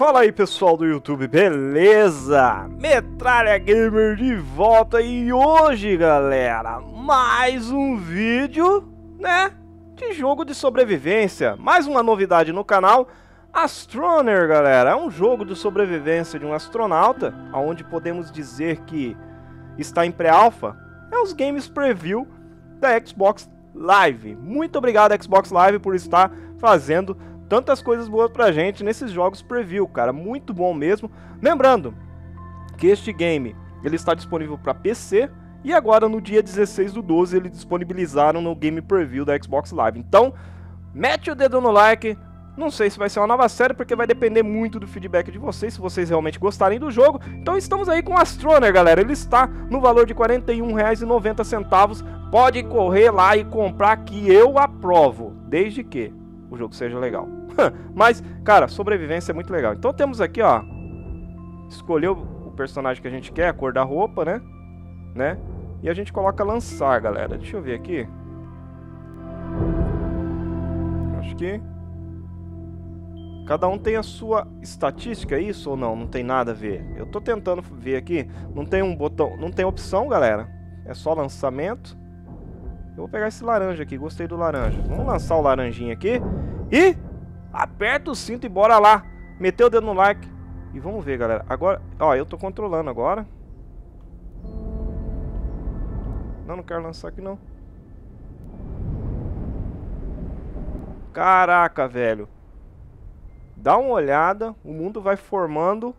Fala aí pessoal do YouTube, beleza? Metralha Gamer de volta e hoje galera, mais um vídeo, né, de jogo de sobrevivência. Mais uma novidade no canal, Astroneer galera, é um jogo de sobrevivência de um astronauta, onde podemos dizer que está em pré-alpha, é os games preview da Xbox Live. Muito obrigado Xbox Live por estar fazendo tantas coisas boas pra gente nesses jogos preview, cara, muito bom mesmo. Lembrando que este game, ele está disponível para PC e agora no dia 16/12 eles disponibilizaram no game preview da Xbox Live. Então, mete o dedo no like, não sei se vai ser uma nova série porque vai depender muito do feedback de vocês, se vocês realmente gostarem do jogo. Então estamos aí com o Astroneer, galera, ele está no valor de R$ 41,90, pode correr lá e comprar que eu aprovo, desde que o jogo seja legal. Mas, cara, sobrevivência é muito legal. Então temos aqui, ó, escolher o personagem que a gente quer, a cor da roupa, né? E a gente coloca lançar, galera. Deixa eu ver aqui. Acho que cada um tem a sua estatística, é isso ou não? Não tem nada a ver. Eu tô tentando ver aqui. Não tem um botão, não tem opção, galera. É só lançamento. Eu vou pegar esse laranja aqui, gostei do laranja. Vamos lançar o laranjinha aqui e aperta o cinto e bora lá. Meteu o dedo no like e vamos ver, galera. Agora, ó, eu tô controlando agora. Não quero lançar aqui não. Caraca, velho. Dá uma olhada, o mundo vai formando.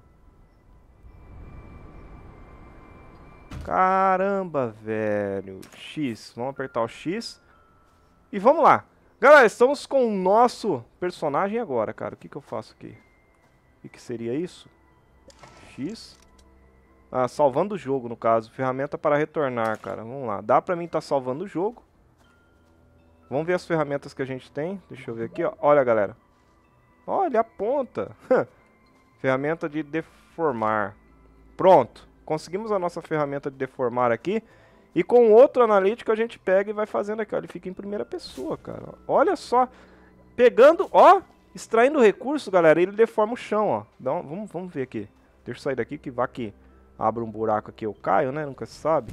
Caramba, velho. X, vamos apertar o X e vamos lá. Galera, estamos com o nosso personagem agora, cara. O que eu faço aqui? O que seria isso? X. Ah, salvando o jogo, no caso. Ferramenta para retornar, cara. Vamos lá. Dá pra mim estar salvando o jogo. Vamos ver as ferramentas que a gente tem. Deixa eu ver aqui, ó. Olha, galera. Olha, aponta. Ferramenta de deformar. Pronto. Conseguimos a nossa ferramenta de deformar aqui. E com outro analítico a gente pega e vai fazendo aqui, ó, ele fica em primeira pessoa, cara. Olha só, pegando, ó, extraindo o recurso, galera, ele deforma o chão, ó. Então, vamos ver aqui. Deixa eu sair daqui, que vai que abre um buraco aqui, eu caio, né, nunca se sabe.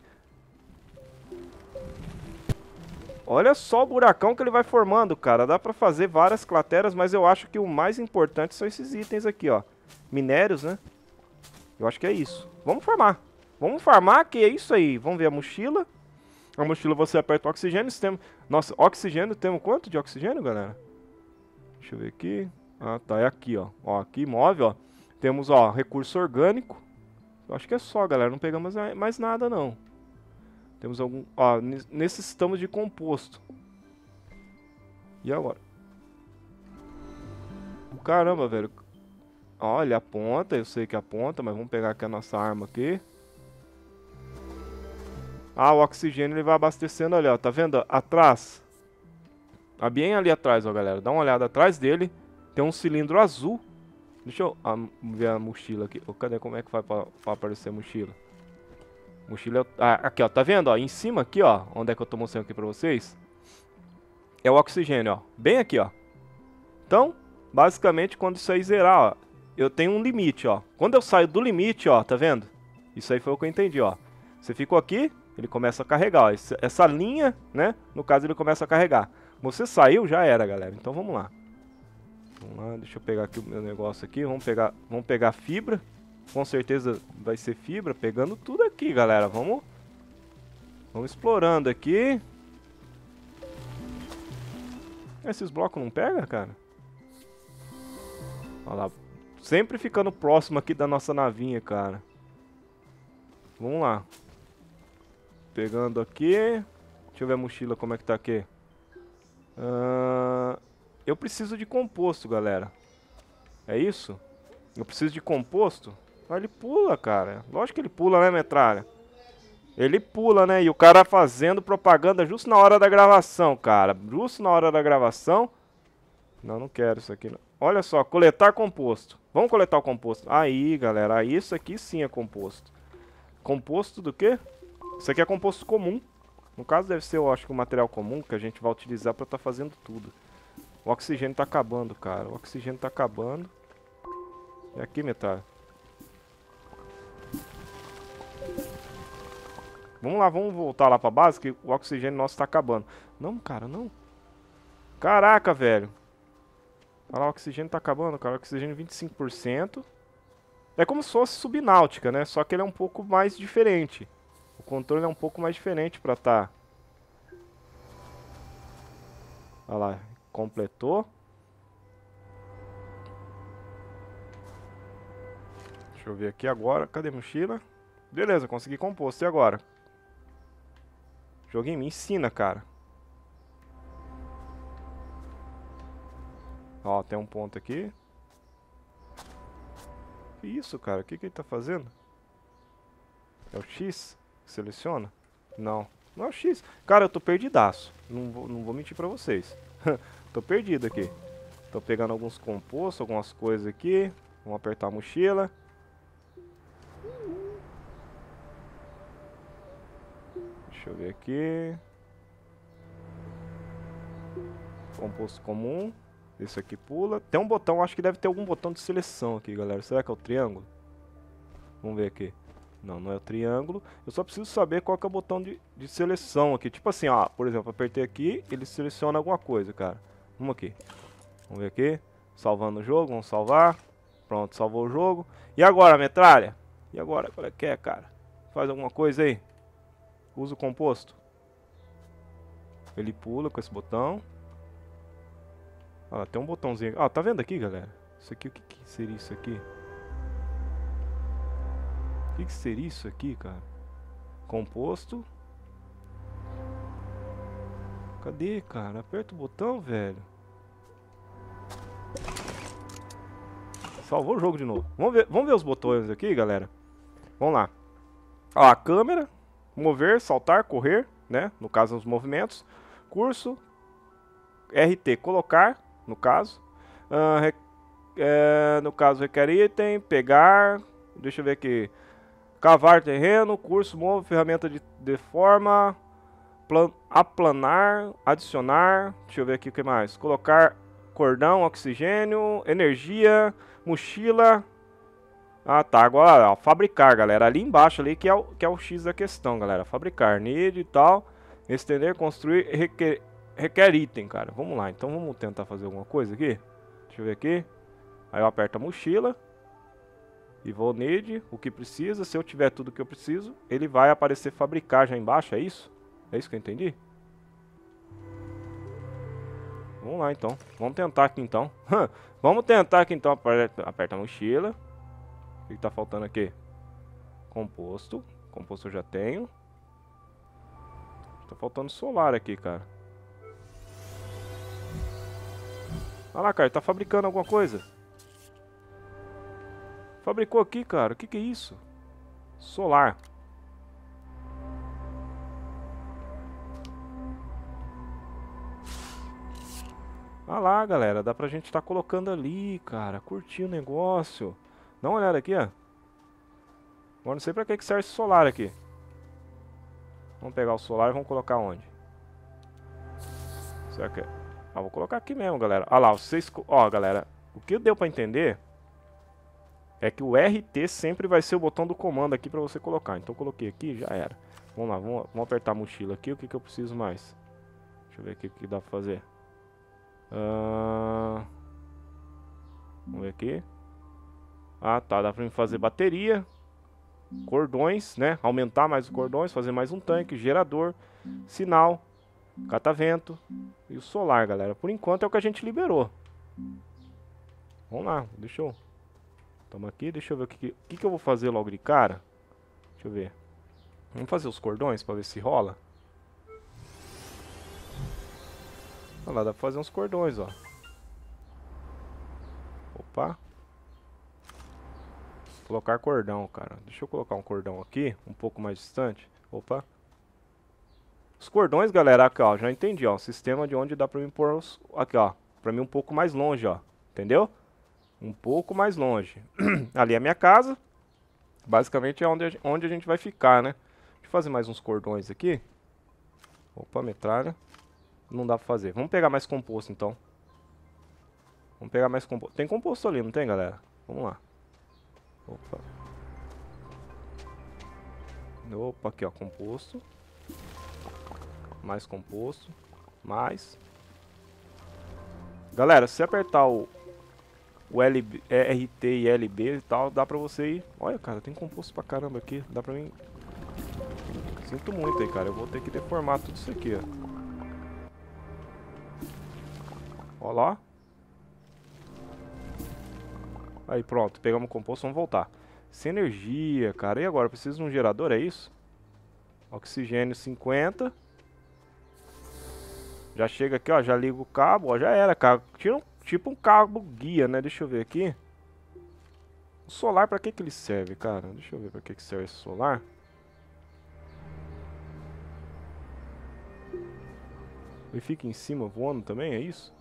Olha só o buracão que ele vai formando, cara. Dá pra fazer várias crateras, mas eu acho que o mais importante são esses itens aqui, ó. Minérios, né. Eu acho que é isso. Vamos farmar. Vamos farmar, que é isso aí. Vamos ver a mochila. A mochila você aperta o oxigênio. Nossa, oxigênio, temos quanto de oxigênio, galera? Deixa eu ver aqui. Ah, tá, é aqui, ó. Ó, aqui, move, ó. Temos, ó, recurso orgânico. Eu acho que é só, galera. Não pegamos mais nada, não. Temos algum... Ó, necessitamos de composto. E agora? Caramba, velho. Olha, aponta. Eu sei que aponta, mas vamos pegar aqui a nossa arma aqui. Ah, o oxigênio ele vai abastecendo ali, ó. Tá vendo? Atrás. Ah, bem ali atrás, ó, galera. Dá uma olhada atrás dele. Tem um cilindro azul. Deixa eu ver a mochila aqui. Oh, cadê? Como é que vai pra aparecer a mochila? Mochila... Ah, aqui, ó. Tá vendo, ó? Em cima aqui, ó. Onde é que eu tô mostrando aqui pra vocês? É o oxigênio, ó. Bem aqui, ó. Então, basicamente, quando isso aí zerar, ó, eu tenho um limite, ó. Quando eu saio do limite, ó, tá vendo? Isso aí foi o que eu entendi, ó. Você ficou aqui, ele começa a carregar, ó. Essa linha, né? No caso, ele começa a carregar. Você saiu, já era, galera. Então, vamos lá. Vamos lá, deixa eu pegar aqui o meu negócio aqui. Vamos pegar fibra. Com certeza vai ser fibra. Pegando tudo aqui, galera. Vamos explorando aqui. Esses blocos não pegam, cara? Olha lá. Sempre ficando próximo aqui da nossa navinha, cara. Vamos lá. Pegando aqui. Deixa eu ver a mochila como é que tá aqui. Eu preciso de composto, galera. É isso? Eu preciso de composto? Ah, ele pula, cara. Lógico que ele pula, né, metralha? Ele pula, né? E o cara fazendo propaganda justo na hora da gravação, cara. Justo na hora da gravação. Não quero isso aqui, não. Olha só, coletar composto. Vamos coletar o composto. Aí, galera, isso aqui sim é composto. Composto do quê? Isso aqui é composto comum. No caso deve ser, eu acho que um material comum que a gente vai utilizar pra estar fazendo tudo. O oxigênio tá acabando, cara. O oxigênio tá acabando. É aqui, metralha. Vamos lá, vamos voltar lá pra base, que o oxigênio nosso tá acabando. Não, cara, não. Caraca, velho. Olha lá, o oxigênio tá acabando, cara. O oxigênio 25%. É como se fosse subnáutica, né? Só que ele é um pouco mais diferente. O controle é um pouco mais diferente pra tá. Olha lá, completou. Deixa eu ver aqui agora. Cadê a mochila? Beleza, consegui composto. E agora? Joguinho, me ensina, cara. Ó, tem um ponto aqui. Que isso, cara? O que que ele tá fazendo? É o X? Seleciona? Não. Não é o X. Cara, eu tô perdidaço. Não vou mentir pra vocês. Tô perdido aqui. Tô pegando alguns compostos, algumas coisas aqui. Vamos apertar a mochila. Deixa eu ver aqui. Composto comum. Esse aqui pula. Tem um botão, acho que deve ter algum botão de seleção aqui, galera. Será que é o triângulo? Vamos ver aqui. Não, não é o triângulo. Eu só preciso saber qual que é o botão de seleção aqui. Tipo assim, ó. Por exemplo, apertei aqui, ele seleciona alguma coisa, cara. Vamos aqui. Vamos ver aqui. Salvando o jogo, vamos salvar. Pronto, salvou o jogo. E agora, metralha? E agora, qual é que é, cara? Faz alguma coisa aí. Usa o composto. Ele pula com esse botão. Ah, tem um botãozinho. Ah, tá vendo aqui, galera? Isso aqui, o que seria isso aqui? O que seria isso aqui, cara? Composto. Cadê, cara? Aperta o botão, velho. Salvou o jogo de novo. Vamos ver os botões aqui, galera. Vamos lá. Ó, a câmera. Mover, saltar, correr, né? No caso, os movimentos. Curso. RT, colocar, no caso. No caso, requer item. Pegar. Deixa eu ver aqui. Cavar terreno. Curso, move, ferramenta de forma. Aplanar. Adicionar. Deixa eu ver aqui o que mais. Colocar cordão, oxigênio. Energia. Mochila. Ah, tá. Agora, ó, fabricar, galera. Ali embaixo, ali, que é o X da questão, galera. Fabricar. Need e tal. Estender, construir. Requer item, cara. Vamos lá. Então, vamos tentar fazer alguma coisa aqui. Deixa eu ver aqui. Aí eu aperto a mochila. E vou need. O que precisa. Se eu tiver tudo que eu preciso, ele vai aparecer fabricar já embaixo. É isso? É isso que eu entendi? Vamos lá, então. Vamos tentar aqui, então. Vamos tentar aqui, então. Aperta a mochila. O que tá faltando aqui? Composto. Composto eu já tenho. Tá faltando solar aqui, cara. Olha lá, cara. Tá fabricando alguma coisa. Fabricou aqui, cara. O que é isso? Solar. Olha lá, galera. Dá pra gente tá colocando ali, cara. Curtir o negócio. Dá uma olhada aqui, ó. Agora não sei pra que serve esse solar aqui. Vamos pegar o solar e vamos colocar onde? Será que é? Ah, vou colocar aqui mesmo, galera. Olha lá, vocês... Ó, galera. O que deu pra entender é que o RT sempre vai ser o botão do comando aqui pra você colocar. Então eu coloquei aqui, já era. Vamos lá, vamos apertar a mochila aqui. O que eu preciso mais? Deixa eu ver aqui o que dá pra fazer. Vamos ver aqui. Ah, tá. Dá pra mim fazer bateria. Cordões, né? Aumentar mais os cordões. Fazer mais um tanque. Gerador. Sinal. Catavento. E o solar, galera. Por enquanto é o que a gente liberou. Vamos lá. Deixa eu... Tamo aqui. Deixa eu ver o que eu vou fazer logo de cara. Deixa eu ver. Vamos fazer os cordões pra ver se rola. Olha lá, dá pra fazer uns cordões, ó. Opa. Colocar cordão, cara. Deixa eu colocar um cordão aqui, um pouco mais distante. Opa. Os cordões, galera, aqui, ó. Já entendi, ó. Sistema de onde dá pra mim pôr os... Aqui, ó. Pra mim um pouco mais longe, ó. Entendeu? Um pouco mais longe. Ali é a minha casa. Basicamente é onde a gente vai ficar, né? Deixa eu fazer mais uns cordões aqui. Opa, metralha. Não dá pra fazer. Vamos pegar mais composto, então. Vamos pegar mais composto. Tem composto ali, não tem, galera? Vamos lá. Opa. Opa, aqui ó, composto. Mais composto. Mais. Galera, se apertar o LB, RT e LB e tal, dá pra você ir. Olha, cara, tem composto pra caramba aqui. Dá pra mim. Sinto muito aí, cara. Eu vou ter que deformar tudo isso aqui, ó. Ó lá. Aí, pronto. Pegamos o composto, vamos voltar. Sem energia, cara. E agora? Preciso de um gerador, é isso? Oxigênio 50. Já chega aqui, ó. Já liga o cabo, ó. Já era, cara. Tira tipo um cabo guia, né? Deixa eu ver aqui. O solar, pra que ele serve, cara? Deixa eu ver pra que serve esse solar. Ele fica em cima voando também, é isso?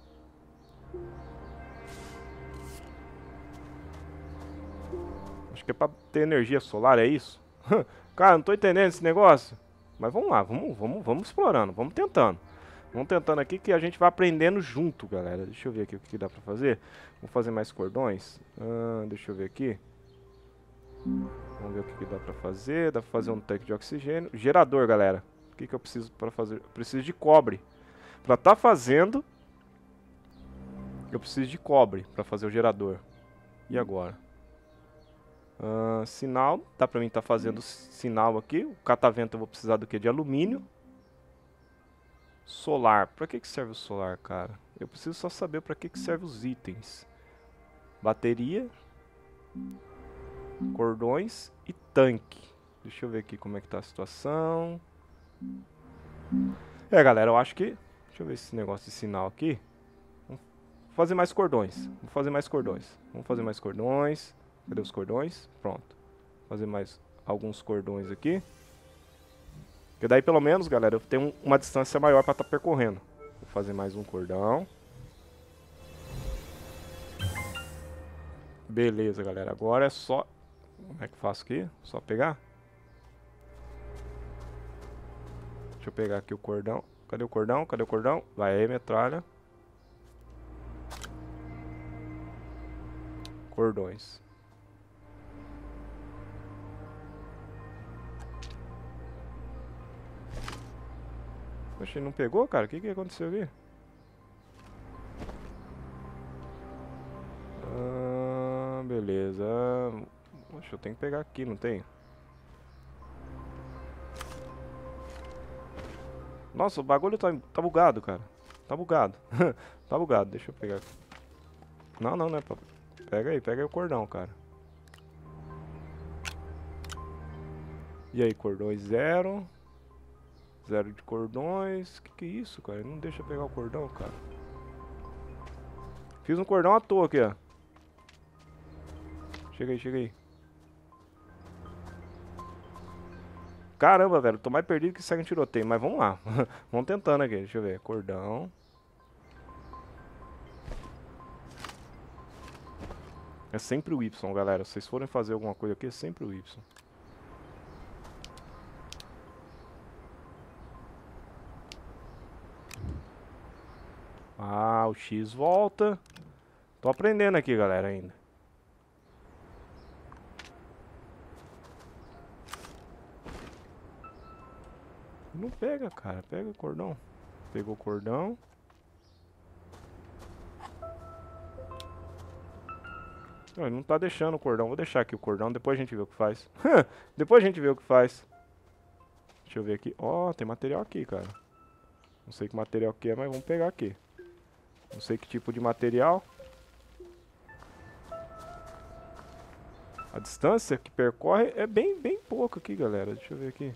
Acho que é pra ter energia solar, é isso? Cara, não tô entendendo esse negócio. Mas vamos lá, vamos explorando, vamos tentando. Vamos tentando aqui que a gente vai aprendendo junto, galera. Deixa eu ver aqui o que dá pra fazer. Vamos fazer mais cordões. Deixa eu ver aqui. Vamos ver o que dá pra fazer. Dá pra fazer um tanque de oxigênio. Gerador, galera. O que eu preciso pra fazer? Eu preciso de cobre. Pra tá fazendo, eu preciso de cobre pra fazer o gerador. E agora? Sinal. Dá pra mim tá fazendo sinal aqui. O catavento eu vou precisar do que? De alumínio. Solar. Pra que serve o solar, cara? Eu preciso só saber pra que serve os itens. Bateria. Cordões e tanque. Deixa eu ver aqui como é que tá a situação. Galera, eu acho que... Deixa eu ver esse negócio de sinal aqui. Vamos fazer mais cordões. Vamos fazer mais cordões. Vamos fazer mais cordões. Cadê os cordões? Pronto. Fazer mais alguns cordões aqui. Porque daí pelo menos, galera, eu tenho uma distância maior para estar percorrendo. Vou fazer mais um cordão. Beleza, galera. Agora é só... Como é que eu faço aqui? Só pegar? Deixa eu pegar aqui o cordão. Cadê o cordão? Cadê o cordão? Vai aí, metralha. Cordões. Oxe, não pegou, cara? O que aconteceu aqui? Beleza. Oxe, eu tenho que pegar aqui, não tem? Nossa, o bagulho tá bugado, cara. Tá bugado. Tá bugado, deixa eu pegar aqui. Não, não é pra... Pega aí o cordão, cara. E aí, cordões 0. 0 de cordões. Que é isso, cara? Não deixa pegar o cordão, cara. Fiz um cordão à toa aqui, ó. Chega aí. Caramba, velho. Tô mais perdido que segue um tiroteio. Mas vamos lá. Vamos tentando aqui. Deixa eu ver. Cordão. É sempre o Y, galera. Se vocês forem fazer alguma coisa aqui, é sempre o Y. Ah, o X volta. Tô aprendendo aqui, galera, ainda. Não pega, cara. Pega o cordão. Pegou o cordão. Não tá deixando o cordão. Vou deixar aqui o cordão. Depois a gente vê o que faz. Depois a gente vê o que faz. Deixa eu ver aqui. Ó, tem material aqui, cara. Não sei que material que é, mas vamos pegar aqui. Não sei que tipo de material. A distância que percorre é bem pouco aqui, galera. Deixa eu ver aqui.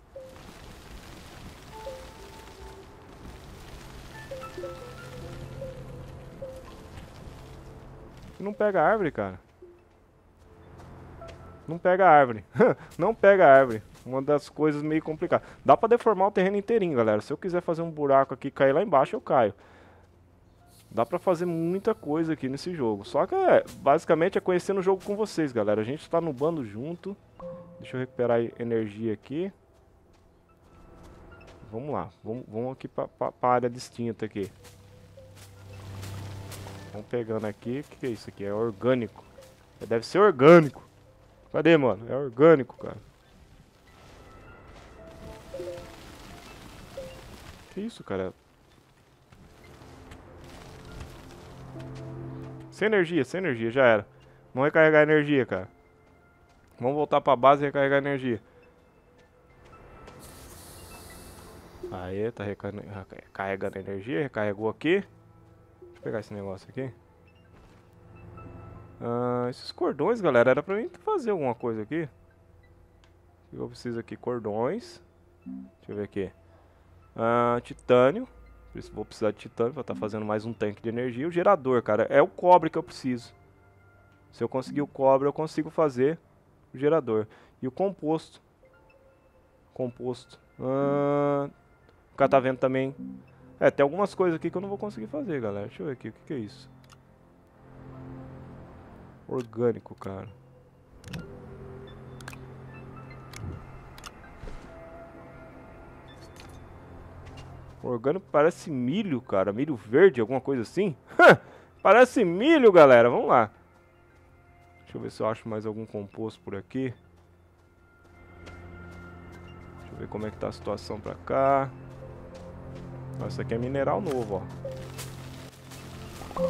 Não pega a árvore, cara. Não pega a árvore. Não pega a árvore. Uma das coisas meio complicadas. Dá pra deformar o terreno inteirinho, galera. Se eu quiser fazer um buraco aqui e cair lá embaixo, eu caio. Dá pra fazer muita coisa aqui nesse jogo. Só que basicamente é conhecendo o jogo com vocês, galera. A gente tá no bando junto. Deixa eu recuperar energia aqui. Vamos lá. Vamos aqui pra área distinta aqui. Vamos pegando aqui. O que é isso aqui? É orgânico. Deve ser orgânico. Cadê, mano? É orgânico, cara. Que isso, cara? Sem energia, já era. Vamos recarregar a energia, cara. Vamos voltar pra base e recarregar a energia. Aê, tá recarregando a energia, recarregou aqui. Deixa eu pegar esse negócio aqui. Esses cordões, galera, era pra mim fazer alguma coisa aqui. O que eu preciso aqui? Cordões. Deixa eu ver aqui. Titânio. Vou precisar de titânio pra estar fazendo mais um tanque de energia. O gerador, cara, é o cobre que eu preciso. Se eu conseguir o cobre, eu consigo fazer o gerador. E o composto. O catavento também. Tem algumas coisas aqui que eu não vou conseguir fazer, galera. Deixa eu ver aqui, o que é isso? Orgânico, cara. Orgânico parece milho, cara. Milho verde, alguma coisa assim. Parece milho, galera. Vamos lá. Deixa eu ver se eu acho mais algum composto por aqui. Deixa eu ver como é que tá a situação pra cá. Isso aqui é mineral novo, ó.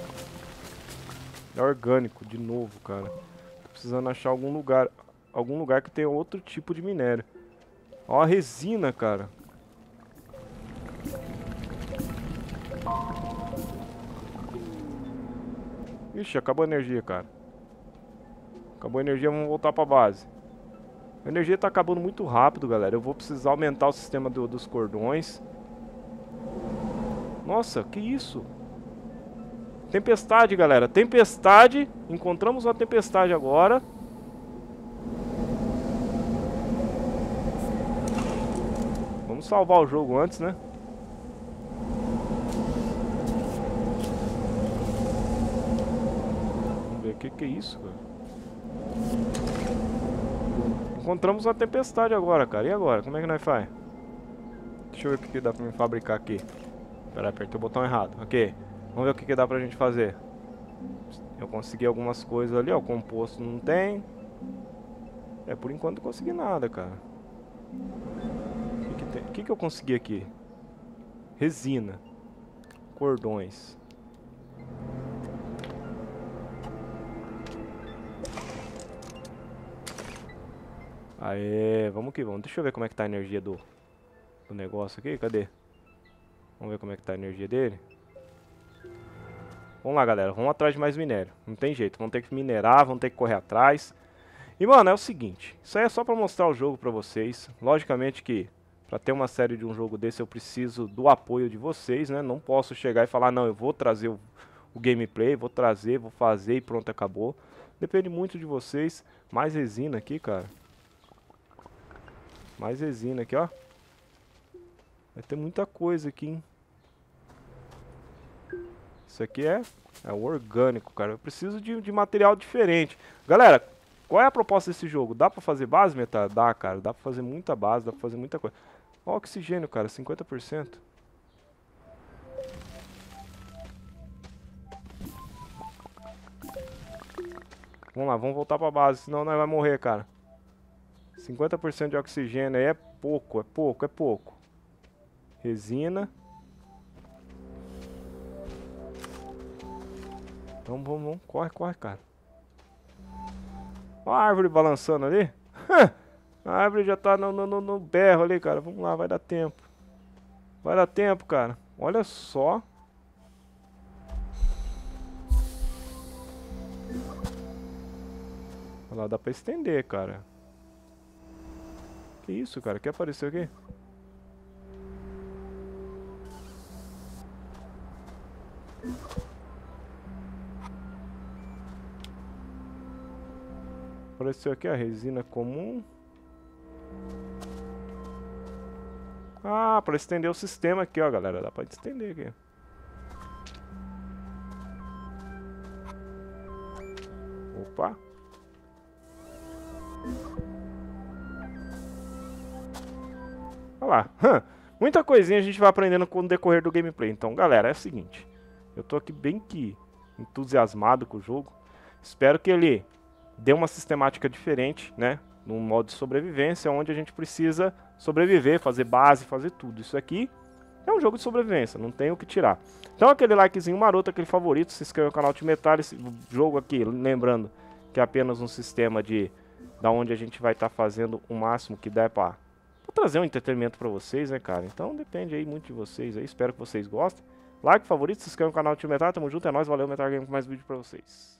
É orgânico, de novo, cara. Tô precisando achar algum lugar que tenha outro tipo de minério. Ó a resina, cara. Ixi, acabou a energia, cara. Acabou a energia, vamos voltar pra base. A energia tá acabando muito rápido, galera. Eu vou precisar aumentar o sistema dos cordões. Nossa, que isso? Tempestade, galera. Tempestade. Encontramos uma tempestade agora. Vamos salvar o jogo antes, né? Vamos ver o que é isso, cara. Encontramos uma tempestade agora, cara. E agora? Como é que nós faz? Deixa eu ver o que dá pra me fabricar aqui. Pera, apertei o botão errado. Ok. Vamos ver o que dá pra gente fazer. Eu consegui algumas coisas ali, ó. O composto não tem. Por enquanto não consegui nada, cara. O que eu consegui aqui? Resina. Cordões. Aê, vamos que vamos. Deixa eu ver como é que tá a energia do negócio aqui. Cadê? Vamos ver como é que tá a energia dele. Vamos lá, galera. Vamos atrás de mais minério. Não tem jeito. Vamos ter que minerar, vamos ter que correr atrás. E, mano, é o seguinte. Isso aí é só pra mostrar o jogo pra vocês. Logicamente que pra ter uma série de um jogo desse eu preciso do apoio de vocês, né? Não posso chegar e falar, não, eu vou trazer o gameplay, vou trazer, vou fazer e pronto, acabou. Depende muito de vocês. Mais resina aqui, cara. Mais resina aqui, ó. Vai ter muita coisa aqui, hein? Isso aqui é o orgânico, cara. Eu preciso de material diferente. Galera, qual é a proposta desse jogo? Dá pra fazer base, Meta? Dá, cara. Dá pra fazer muita base, dá pra fazer muita coisa. Ó, oxigênio, cara. 50%. Vamos lá, vamos voltar pra base, senão nós vamos morrer, cara. 50% de oxigênio aí é pouco, é pouco, é pouco. Resina. Vamos. Corre, cara. Olha a árvore balançando ali. A árvore já tá no berro ali, cara. Vamos lá, vai dar tempo. Vai dar tempo, cara. Olha só. Olha lá, dá pra estender, cara. Que isso, cara? O que apareceu aqui? Apareceu aqui a resina comum. Ah, para estender o sistema aqui, ó, galera. Dá pra estender aqui. Opa. Olha lá. Muita coisinha a gente vai aprendendo com o decorrer do gameplay. Então, galera, é o seguinte. Eu tô aqui bem que entusiasmado com o jogo. Espero que ele dê uma sistemática diferente, né? Num modo de sobrevivência, onde a gente precisa sobreviver, fazer base, fazer tudo. Isso aqui é um jogo de sobrevivência, não tem o que tirar. Então aquele likezinho maroto, aquele favorito, se inscreva no canal de Metralha. Esse jogo aqui, lembrando que é apenas um sistema da onde a gente vai estar fazendo o máximo que der pra trazer um entretenimento pra vocês, né, cara? Então depende aí muito de vocês aí, espero que vocês gostem. Like, favorito, se inscreva no canal de Metralha, tamo junto, é nóis, valeu, Metralha Game com mais vídeo pra vocês.